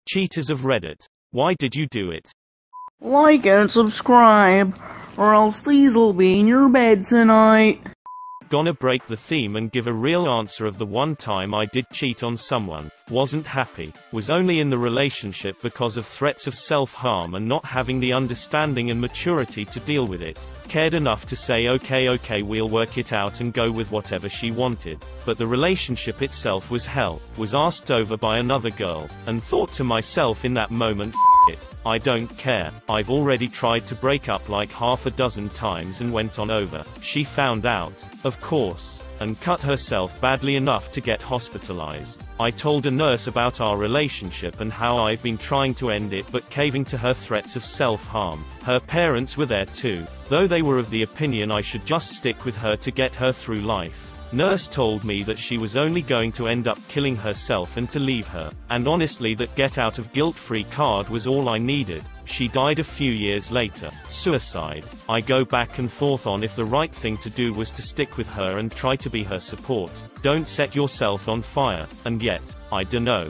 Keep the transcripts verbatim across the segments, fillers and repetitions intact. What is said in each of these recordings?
Cheaters of Reddit. Why did you do it? Like and subscribe, or else these'll be in your bed tonight. Gonna break the theme and give a real answer of the one time I did cheat on someone. Wasn't happy. Was only in the relationship because of threats of self-harm and not having the understanding and maturity to deal with it. Cared enough to say okay okay we'll work it out and go with whatever she wanted. But the relationship itself was hell. Was asked over by another girl, and thought to myself in that moment, F it, I don't care. I've already tried to break up like half a dozen times and went on over. She found out, of course, and cut herself badly enough to get hospitalized. I told a nurse about our relationship and how I've been trying to end it but caving to her threats of self-harm. Her parents were there too, though they were of the opinion I should just stick with her to get her through life. Nurse told me that she was only going to end up killing herself and to leave her, and honestly that get out of guilt-free card was all I needed. She died a few years later. Suicide. I go back and forth on if the right thing to do was to stick with her and try to be her support. Don't set yourself on fire, and yet, I dunno.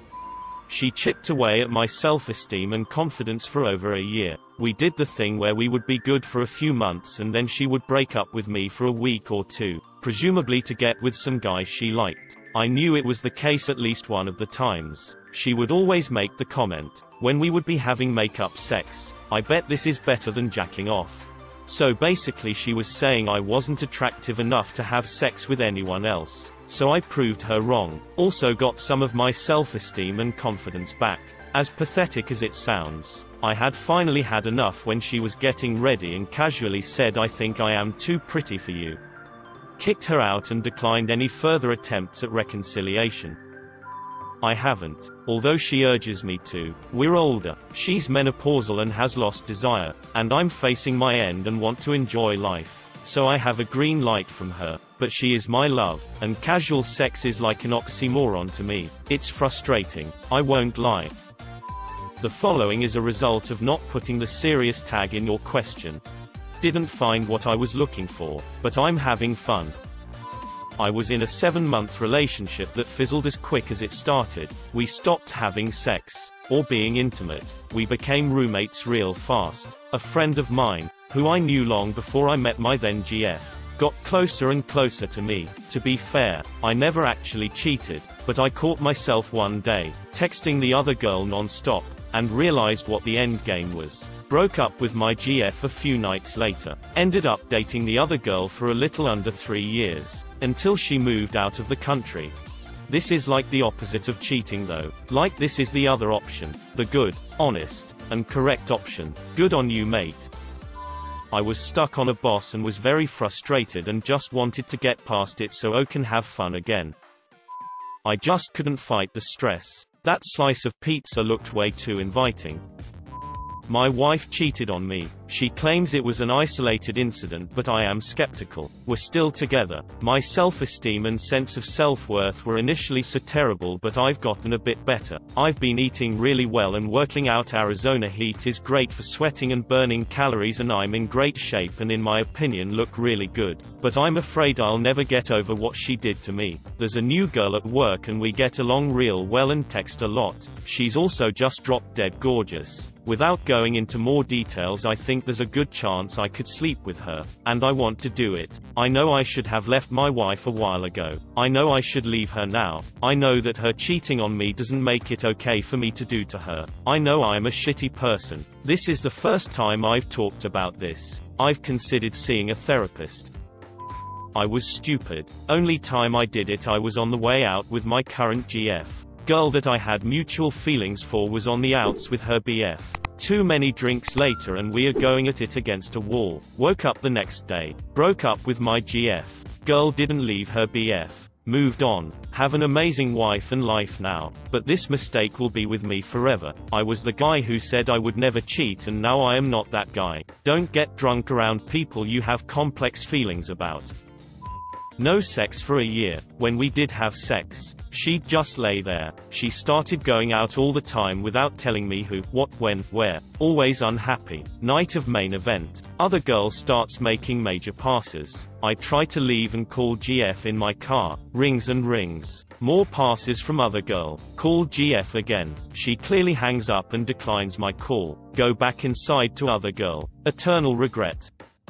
She chipped away at my self-esteem and confidence for over a year. We did the thing where we would be good for a few months and then she would break up with me for a week or two, presumably to get with some guy she liked. I knew it was the case at least one of the times. She would always make the comment, when we would be having make-up sex, I bet this is better than jacking off. So basically she was saying I wasn't attractive enough to have sex with anyone else. So I proved her wrong. Also got some of my self-esteem and confidence back. As pathetic as it sounds, I had finally had enough when she was getting ready and casually said I think I am too pretty for you. Kicked her out and declined any further attempts at reconciliation. I haven't, although she urges me to. We're older, she's menopausal and has lost desire, and I'm facing my end and want to enjoy life. So I have a green light from her, but she is my love, and casual sex is like an oxymoron to me. It's frustrating, I won't lie. The following is a result of not putting the serious tag in your question. Didn't find what I was looking for, but I'm having fun. I was in a seven-month relationship that fizzled as quick as it started. We stopped having sex, or being intimate. We became roommates real fast. A friend of mine, who I knew long before I met my then G F, got closer and closer to me. To be fair, I never actually cheated, but I caught myself one day, texting the other girl non-stop, and realized what the end game was. Broke up with my G F a few nights later. Ended up dating the other girl for a little under three years, until she moved out of the country. This is like the opposite of cheating though. Like this is the other option. The good, honest, and correct option. Good on you mate. I was stuck on a boss and was very frustrated and just wanted to get past it so I can have fun again. I just couldn't fight the stress. That slice of pizza looked way too inviting. My wife cheated on me. She claims it was an isolated incident but I am skeptical. We're still together. My self-esteem and sense of self-worth were initially so terrible but I've gotten a bit better. I've been eating really well and working out. Arizona heat is great for sweating and burning calories and I'm in great shape and in my opinion look really good. But I'm afraid I'll never get over what she did to me. There's a new girl at work and we get along real well and text a lot. She's also just dropped dead gorgeous. Without going into more details, I think there's a good chance I could sleep with her, and I want to do it. I know I should have left my wife a while ago. I know I should leave her now. I know that her cheating on me doesn't make it okay for me to do to her. I know I'm a shitty person. This is the first time I've talked about this. I've considered seeing a therapist. I was stupid. Only time I did it I was on the way out with my current G F. Girl that I had mutual feelings for was on the outs with her B F. Too many drinks later and we are going at it against a wall. Woke up the next day. Broke up with my G F. Girl didn't leave her B F. Moved on. Have an amazing wife and life now. But this mistake will be with me forever. I was the guy who said I would never cheat and now I am not that guy. Don't get drunk around people you have complex feelings about. No sex for a year. When we did have sex, she'd just lay there. She started going out all the time without telling me who, what, when, where. Always unhappy. Night of main event. Other girl starts making major passes. I try to leave and call G F in my car. Rings and rings. More passes from other girl. Call G F again. She clearly hangs up and declines my call. Go back inside to other girl. Eternal regret.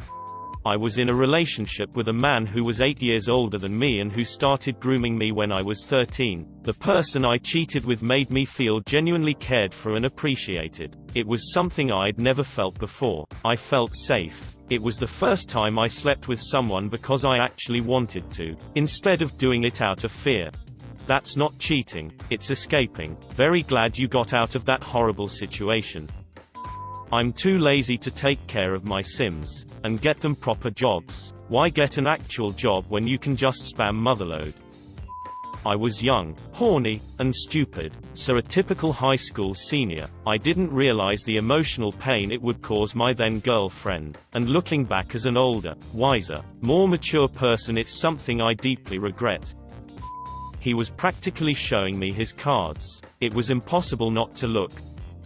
I was in a relationship with a man who was eight years older than me and who started grooming me when I was thirteen. The person I cheated with made me feel genuinely cared for and appreciated. It was something I'd never felt before. I felt safe. It was the first time I slept with someone because I actually wanted to, instead of doing it out of fear. That's not cheating, it's escaping. Very glad you got out of that horrible situation. I'm too lazy to take care of my Sims and get them proper jobs. Why get an actual job when you can just spam motherload? I was young, horny, and stupid, so a typical high school senior. I didn't realize the emotional pain it would cause my then girlfriend, and looking back as an older, wiser, more mature person, it's something I deeply regret. He was practically showing me his cards. It was impossible not to look.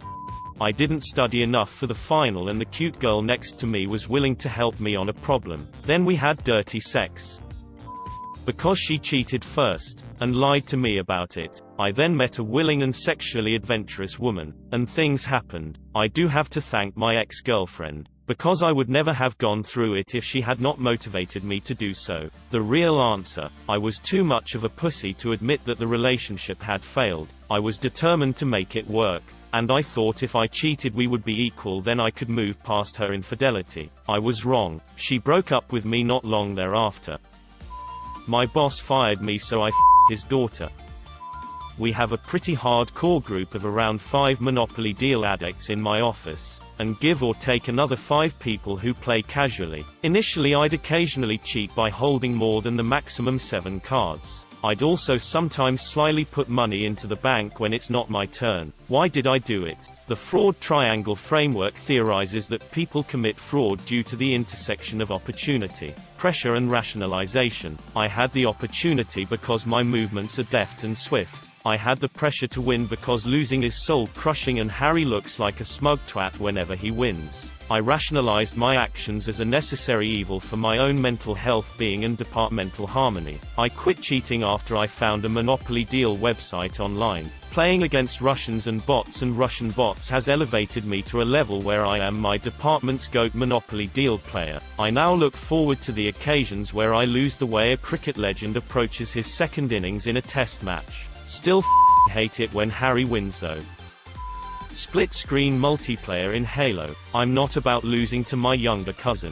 I didn't study enough for the final and the cute girl next to me was willing to help me on a problem. Then we had dirty sex. Because she cheated first, and lied to me about it, I then met a willing and sexually adventurous woman, and things happened. I do have to thank my ex-girlfriend, because I would never have gone through it if she had not motivated me to do so. The real answer: I was too much of a pussy to admit that the relationship had failed. I was determined to make it work. And I thought if I cheated we would be equal, then I could move past her infidelity. I was wrong. She broke up with me not long thereafter. My boss fired me, so I f***ed his daughter. We have a pretty hardcore group of around five Monopoly deal addicts in my office, and give or take another five people who play casually. Initially I'd occasionally cheat by holding more than the maximum seven cards. I'd also sometimes slyly put money into the bank when it's not my turn. Why did I do it? The fraud triangle framework theorizes that people commit fraud due to the intersection of opportunity, pressure and rationalization. I had the opportunity because my movements are deft and swift. I had the pressure to win because losing is soul-crushing and Harry looks like a smug twat whenever he wins. I rationalized my actions as a necessary evil for my own mental health, being and departmental harmony. I quit cheating after I found a Monopoly deal website online. Playing against Russians and bots and Russian bots has elevated me to a level where I am my department's GOAT Monopoly deal player. I now look forward to the occasions where I lose the way a cricket legend approaches his second innings in a test match. Still f***ing hate it when Harry wins though. Split-screen multiplayer in Halo. I'm not about losing to my younger cousin.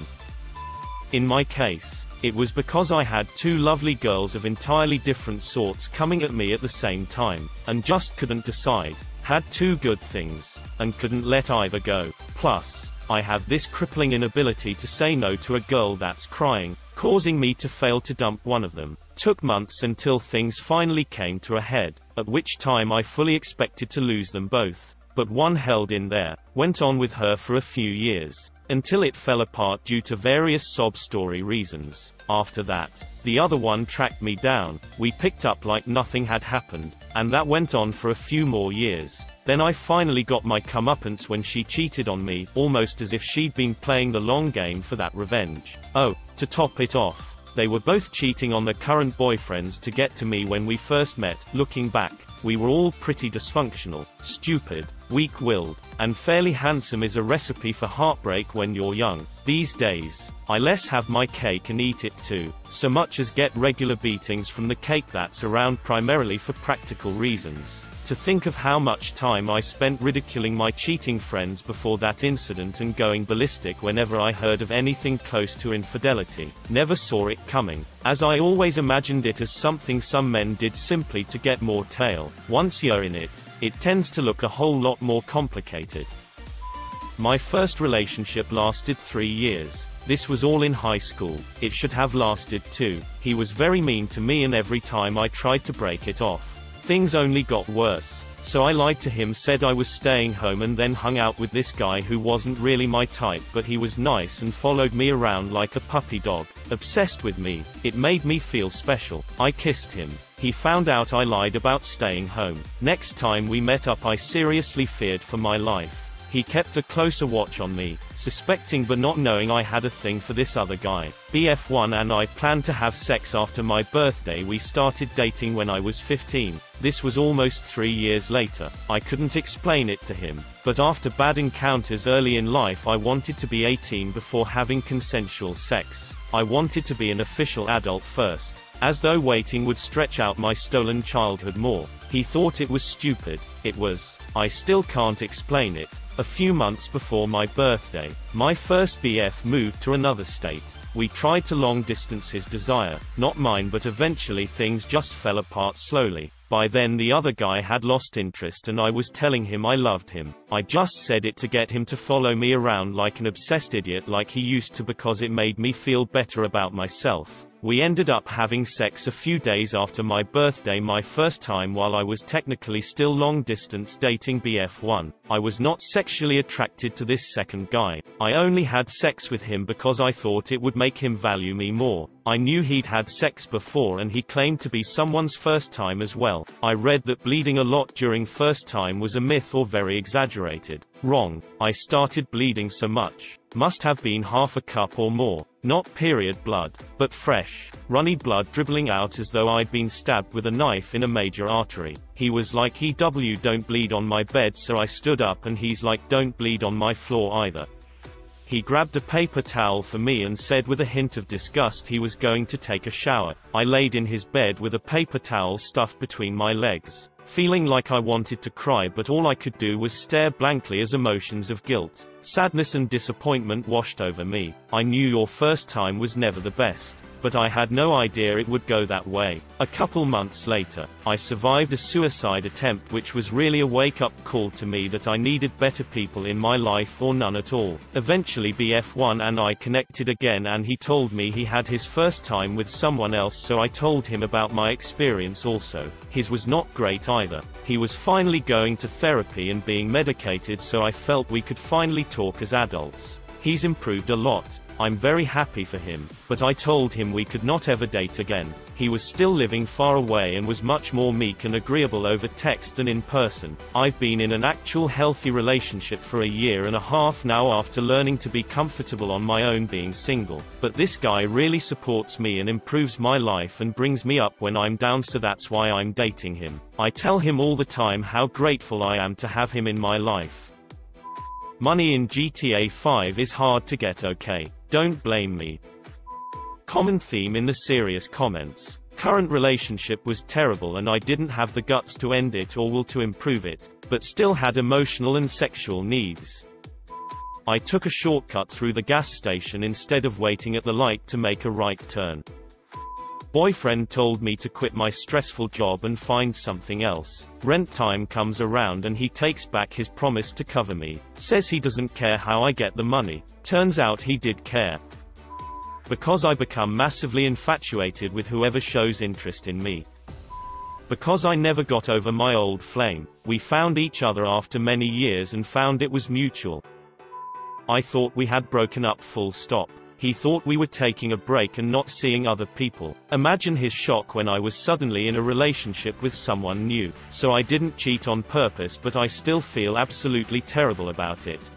In my case, it was because I had two lovely girls of entirely different sorts coming at me at the same time, and just couldn't decide. Had two good things, and couldn't let either go. Plus, I have this crippling inability to say no to a girl that's crying, causing me to fail to dump one of them. Took months until things finally came to a head, at which time I fully expected to lose them both. But one held in there, went on with her for a few years, until it fell apart due to various sob story reasons. After that, the other one tracked me down, we picked up like nothing had happened, and that went on for a few more years. Then I finally got my comeuppance when she cheated on me, almost as if she'd been playing the long game for that revenge. Oh, to top it off, they were both cheating on their current boyfriends to get to me when we first met. Looking back, we were all pretty dysfunctional, stupid, weak-willed, and fairly handsome is a recipe for heartbreak when you're young. These days, I less have my cake and eat it too, so much as get regular beatings from the cake that's around primarily for practical reasons. To think of how much time I spent ridiculing my cheating friends before that incident and going ballistic whenever I heard of anything close to infidelity. Never saw it coming, as I always imagined it as something some men did simply to get more tail. Once you're in it, it tends to look a whole lot more complicated. My first relationship lasted three years. This was all in high school. It should have lasted two. He was very mean to me and every time I tried to break it off, things only got worse. So I lied to him, said I was staying home, and then hung out with this guy who wasn't really my type, but he was nice and followed me around like a puppy dog. Obsessed with me. It made me feel special. I kissed him. He found out I lied about staying home. Next time we met up I seriously feared for my life. He kept a closer watch on me, suspecting but not knowing I had a thing for this other guy. B F one and I planned to have sex after my birthday. We started dating when I was fifteen. This was almost three years later. I couldn't explain it to him, but after bad encounters early in life I wanted to be eighteen before having consensual sex. I wanted to be an official adult first, as though waiting would stretch out my stolen childhood more. He thought it was stupid. It was. I still can't explain it. A few months before my birthday, my first B F moved to another state. We tried to long distance his desire, not mine, but eventually things just fell apart slowly. By then the other guy had lost interest and I was telling him I loved him. I just said it to get him to follow me around like an obsessed idiot like he used to because it made me feel better about myself. We ended up having sex a few days after my birthday, my first time while I was technically still long-distance dating B F one. I was not sexually attracted to this second guy. I only had sex with him because I thought it would make him value me more. I knew he'd had sex before and he claimed to be someone's first time as well. I read that bleeding a lot during first time was a myth or very exaggerated. Wrong. I started bleeding so much. Must have been half a cup or more. Not period blood, but fresh, runny blood dribbling out as though I'd been stabbed with a knife in a major artery. He was like, E W don't bleed on my bed, so I stood up and he's like, don't bleed on my floor either. He grabbed a paper towel for me and said with a hint of disgust he was going to take a shower. I laid in his bed with a paper towel stuffed between my legs, feeling like I wanted to cry, but all I could do was stare blankly as emotions of guilt, sadness and disappointment washed over me. I knew your first time was never the best, but I had no idea it would go that way. A couple months later, I survived a suicide attempt, which was really a wake-up call to me that I needed better people in my life or none at all. Eventually B F one and I connected again and he told me he had his first time with someone else, so I told him about my experience also. His was not great either. He was finally going to therapy and being medicated, so I felt we could finally talk as adults. He's improved a lot. I'm very happy for him, but I told him we could not ever date again. He was still living far away and was much more meek and agreeable over text than in person. I've been in an actual healthy relationship for a year and a half now after learning to be comfortable on my own being single. But this guy really supports me and improves my life and brings me up when I'm down, so that's why I'm dating him. I tell him all the time how grateful I am to have him in my life. Money in G T A five is hard to get, okay? Don't blame me. Common theme in the serious comments. Current relationship was terrible and I didn't have the guts to end it or will to improve it, but still had emotional and sexual needs. I took a shortcut through the gas station instead of waiting at the light to make a right turn. Boyfriend told me to quit my stressful job and find something else. Rent time comes around and he takes back his promise to cover me. Says he doesn't care how I get the money. Turns out he did care. Because I become massively infatuated with whoever shows interest in me. Because I never got over my old flame. We found each other after many years and found it was mutual. I thought we had broken up, full stop. He thought we were taking a break and not seeing other people. Imagine his shock when I was suddenly in a relationship with someone new. So I didn't cheat on purpose, but I still feel absolutely terrible about it.